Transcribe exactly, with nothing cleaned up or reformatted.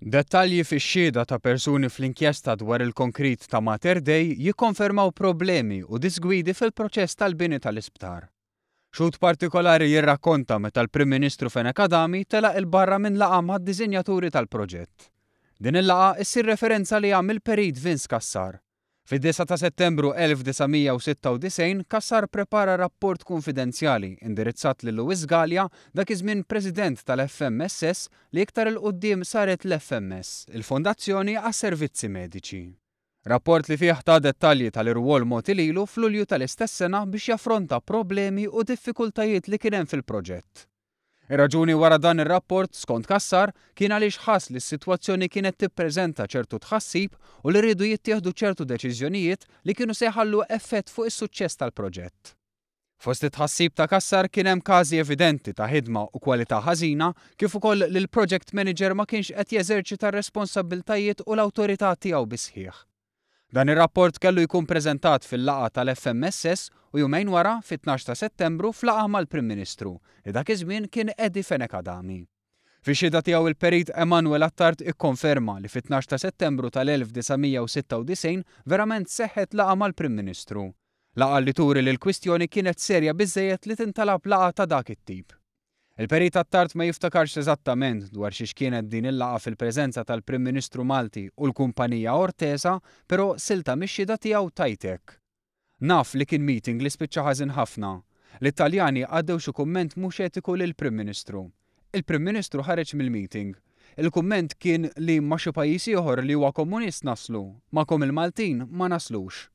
Dettalji fix-xhieda ta' persuni fl-inkjesta dwar il-konkrit ta' Mater Dei jikkonfermaw problemi u disgwidi fil-proċess tal-bini tal-isptar. Xhud partikolari jirrakkonta meta l-Prim Ministru Fenek Adami telaq il-barra minn laqgħa mad-diżinjaturi tal-proġett. Din il-laqgħa issir referenza li għamil perit Vince Cassar. Fid-disa ta' Settembru elf desigħmija sitta u disgħin Cassar prepara rapport konfidenzjali indirizzat lil Luis Galea dak iż-żmien President tal-F M S S li iktar il quddiem saret l-F M S, il-Fondazzjoni għas-Servizzi Mediċi. Rapport li fih ta' dettalji tal-irwol mogħti lilu f'Lulju tal-istess sena biex jaffronta problemi u diffikultajiet li kien hemm fil-proġett. Ir-raġuni wara dan ir-rapport skont Cassar kien għaliex ħass li s-sitwazzjoni kienet tippreżenta ċertu tħassib u li rridu jittieħdu ċertu deċiżjonijiet li kienu se jħallu effett fuq is-suċċess tal-proġett. Fost it-tħassib ta' Cassar kien hemm każi evidenti ta' ħidma u kwalità ħażina kif ukoll li l-project manager ma kienx qed jeżerċita r-responsabbiltajiet u l-awtorità tiegħu bi sħiħ. Dan ir-rapport kellu jkun preżentat fil-laqgħa tal-F M S S u jumejn wara fit-tnax ta' Settembru f'laqgħa mal-Prim Ministru li dak iż-żmien kien Eddie Fenek Adami. Fix-xhieda tiegħu il-perit Emanuel Attard ikkonferma li fit-tnax ta' Settembru tal-elf desigħmija sitta u disgħin verament seħħet laqgħa mal-Prim Ministru. Laqgħa li turi li l-kwistjoni kienet serja biżżejjed li tintalab laqgħa ta' dak it-tip. Il-perit Attard ma jiftakarx eżattament dwar xiex kienet din il-laqgħa fil-preżenza tal-Prim Ministru Malti u l-kumpanija Ortesa, però silta mix-xhieda tiegħu tajtek. Naf li kien meeting li spiċċa ħażin ħafna. L-Italjani għaddew xi kumment mhux etiku lill-Prim Ministru. Il-Prim Ministru ħareġ mill-meeting. Il-kumment kien li ma xi pajjiż ieħor li huwa komunist naslu, magħkom il-Maltin ma naslux.